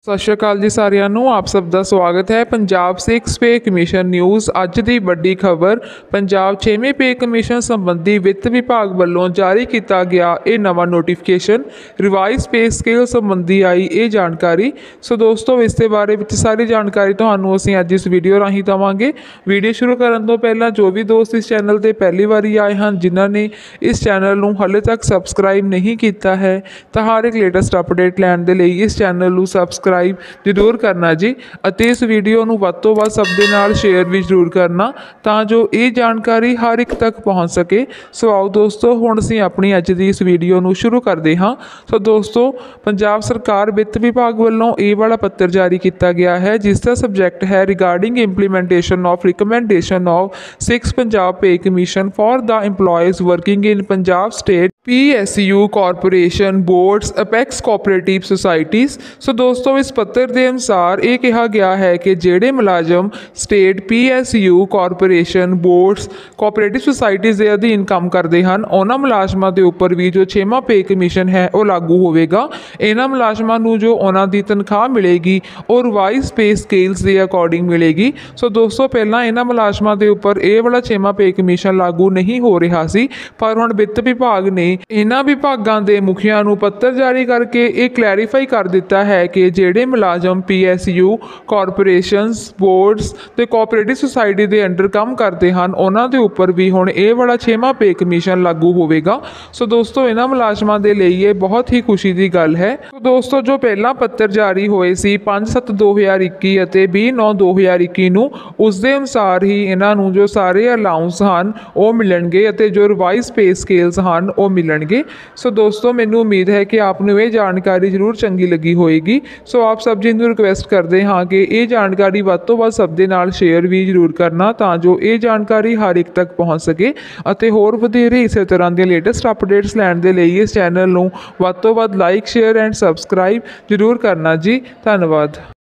ਸਤਿ ਸ਼੍ਰੀ ਅਕਾਲ ਜੀ ਸਾਰਿਆਂ ਨੂੰ। ਆਪ ਸਭ ਦਾ ਸਵਾਗਤ ਹੈ Punjab sixth pay commission news. ਅੱਜ ਦੀ ਵੱਡੀ ਖਬਰ, ਪੰਜਾਬ 6ਵੇਂ ਪੇ ਕਮਿਸ਼ਨ ਸੰਬੰਧੀ ਵਿੱਤ ਵਿਭਾਗ ਵੱਲੋਂ ਜਾਰੀ ਕੀਤਾ ਗਿਆ ਇਹ ਨਵਾਂ ਨੋਟੀਫਿਕੇਸ਼ਨ, ਰਿਵਾਈਜ਼ ਪੇ ਸਕੇਲ ਸੰਬੰਧੀ ਆਈ ਇਹ ਜਾਣਕਾਰੀ। ਸੋ ਦੋਸਤੋ, ਇਸ ਦੇ ਬਾਰੇ ਵਿੱਚ ਸਾਰੀ ਜਾਣਕਾਰੀ ਤੁਹਾਨੂੰ ਅਸੀਂ ਅੱਜ ਇਸ ਵੀਡੀਓ ਰਾਹੀਂ ਦੇਵਾਂਗੇ। ਵੀਡੀਓ ਸ਼ੁਰੂ ਕਰਨ ਤੋਂ ਪਹਿਲਾਂ ਜੋ ਵੀ ਦੋਸਤ ਇਸ ਚੈਨਲ ਤੇ ਪਹਿਲੀ ਵਾਰੀ ਆਏ ਹਨ, ਜਿਨ੍ਹਾਂ ਨੇ ਇਸ ਚੈਨਲ ਨੂੰ ਹਾਲੇ ਤੱਕ ਸਬਸਕ੍ਰਾਈਬ ਨਹੀਂ ਕੀਤਾ ਹੈ, ਤਾਂ ਹਰ ਇੱਕ ਲੇਟੈਸਟ ਅਪਡੇਟ ਲੈਣ ਦੇ ਲਈ ਇਸ ਚੈਨਲ ਨੂੰ ਸਬਸਕ੍ਰਾਈਬ ਜ਼ਰੂਰ ਕਰਨਾ ਜੀ, ਅਤੇ ਇਸ ਵੀਡੀਓ ਨੂੰ ਵੱਧ ਤੋਂ ਵੱਧ ਸਭ ਦੇ ਨਾਲ ਸ਼ੇਅਰ ਵੀ ਜ਼ਰੂਰ ਕਰਨਾ ਤਾਂ ਜੋ ਇਹ ਜਾਣਕਾਰੀ ਹਰ ਇੱਕ ਤੱਕ ਪਹੁੰਚ ਸਕੇ। ਸੋ ਆਓ ਦੋਸਤੋ, ਹੁਣ ਅਸੀਂ ਆਪਣੀ ਅੱਜ ਦੀ ਇਸ ਵੀਡੀਓ ਨੂੰ ਸ਼ੁਰੂ ਕਰਦੇ ਹਾਂ। ਸੋ ਦੋਸਤੋ, ਪੰਜਾਬ ਸਰਕਾਰ ਵਿੱਤ ਵਿਭਾਗ ਵੱਲੋਂ ਇਹ ਵਾਲਾ ਪੱਤਰ ਜਾਰੀ ਕੀਤਾ ਗਿਆ ਹੈ, ਜਿਸ ਦਾ ਸਬਜੈਕਟ ਹੈ regarding implementation of recommendation of 6 Punjab pay commission for the employees working in Punjab state PSU corporation boards apex cooperative societies. So दोस्तों, इस पत्र के अनुसार ये कहा गया है कि ਜਿਹੜੇ ਮੁਲਾਜ਼ਮ state PSU corporation boards cooperative societies ਦੇ ਅਧੀਨ ਕੰਮ ਕਰਦੇ ਹਨ, ਉਹਨਾਂ ਮੁਲਾਜ਼ਮਾਂ ਦੇ ਉੱਪਰ ਵੀ ਜੋ 6ਵਾਂ ਪੇ ਕਮਿਸ਼ਨ ਹੈ ਉਹ ਲਾਗੂ ਹੋਵੇਗਾ। ਇਹਨਾਂ ਮੁਲਾਜ਼ਮਾਂ ਨੂੰ ਜੋ ਉਹਨਾਂ ਦੀ ਤਨਖਾਹ ਮਿਲੇਗੀ ਉਹ ਰਿਵਾਈਜ਼ ਪੇ ਸਕੇਲਸ ਦੇ ਅਕੋਰਡਿੰਗ ਮਿਲੇਗੀ। ਸੋ ਦੋਸਤੋ, ਪਹਿਲਾਂ ਇਹਨਾਂ ਮੁਲਾਜ਼ਮਾਂ ਦੇ ਉੱਪਰ ਇਹ ਵਾਲਾ 6ਵਾਂ ਪੇ ਕਮਿਸ਼ਨ ਲਾਗੂ ਨਹੀਂ ਹੋ ਰਿਹਾ ਸੀ, ਪਰ ਹੁਣ ਵਿੱਤ ਵਿਭਾਗ ਨੇ ਇਹਨਾਂ ਵਿਭਾਗਾਂ ਦੇ ਮੁਖੀਆਂ ਨੂੰ ਪੱਤਰ ਜਾਰੀ ਕਰਕੇ ਇਹ ਕਲੈਰੀਫਾਈ ਕਰ ਦਿੱਤਾ ਹੈ ਕਿ ਜਿਹੜੇ ਮੁਲਾਜ਼ਮ PSU ਕਾਰਪੋਰੇਸ਼ਨਸ ਬੋਰਡਸ ਤੇ ਕੋਆਪਰੇਟਿਵ ਸੁਸਾਇਟੀ ਦੇ ਅੰਡਰ ਕੰਮ ਕਰਦੇ ਹਨ, ਉਹਨਾਂ ਦੇ ਉੱਪਰ ਵੀ ਹੁਣ ਇਹ ਵਾਲਾ 6ਵਾਂ ਪੇ ਕਮਿਸ਼ਨ ਲਾਗੂ ਹੋਵੇਗਾ। ਸੋ ਦੋਸਤੋ, ਇਹਨਾਂ ਮੁਲਾਜ਼ਮਾਂ ਦੇ ਲਈ ਇਹ ਬਹੁਤ ਹੀ ਖੁਸ਼ੀ ਦੀ ਗੱਲ ਹੈ। ਸੋ ਦੋਸਤੋ, ਜੋ ਪਹਿਲਾਂ ਪੱਤਰ ਜਾਰੀ ਹੋਏ ਸੀ 5/7/2021 ਅਤੇ 20/9/2021 ਨੂੰ, ਉਸ ਦੇ ਅਨੁਸਾਰ ਹੀ ਇਹਨਾਂ ਨੂੰ ਜੋ ਸਾਰੇ ਅਲਾਊਂਸ ਹਨ ਉਹ ਮਿਲਣਗੇ ਅਤੇ ਜੋ ਰਿਵਾਈਜ਼ ਪੇ ਸਕੇਲਸ ਹਨ ਉਹ ਮਿਲਣਗੇ। ਸੋ ਦੋਸਤੋ, ਮੈਨੂੰ ਉਮੀਦ ਹੈ ਕਿ ਆਪ ਨੂੰ ਇਹ ਜਾਣਕਾਰੀ ਜ਼ਰੂਰ ਚੰਗੀ ਲੱਗੀ ਹੋਏਗੀ। ਸੋ ਆਪ ਸਭ ਜੀ ਨੂੰ ਰਿਕੁਐਸਟ ਕਰਦੇ ਹਾਂ ਕਿ ਇਹ ਜਾਣਕਾਰੀ ਵੱਧ ਤੋਂ ਵੱਧ ਸਭ ਦੇ ਨਾਲ ਸ਼ੇਅਰ ਵੀ ਜ਼ਰੂਰ ਕਰਨਾ ਤਾਂ ਜੋ ਇਹ ਜਾਣਕਾਰੀ ਹਰ ਇੱਕ ਤੱਕ ਪਹੁੰਚ ਸਕੇ, ਅਤੇ ਹੋਰ ਵਧੇਰੇ ਇਸੇ ਤਰ੍ਹਾਂ ਦੀਆਂ ਲੇਟੈਸਟ ਅਪਡੇਟਸ ਲੈਣ ਦੇ ਲਈ ਇਸ ਚੈਨਲ ਨੂੰ ਵੱਧ ਤੋਂ ਵੱਧ ਲਾਈਕ, ਸ਼ੇਅਰ ਐਂਡ ਸਬਸਕ੍ਰਾਈਬ ਜ਼ਰੂਰ ਕਰਨਾ ਜੀ। ਧੰਨਵਾਦ।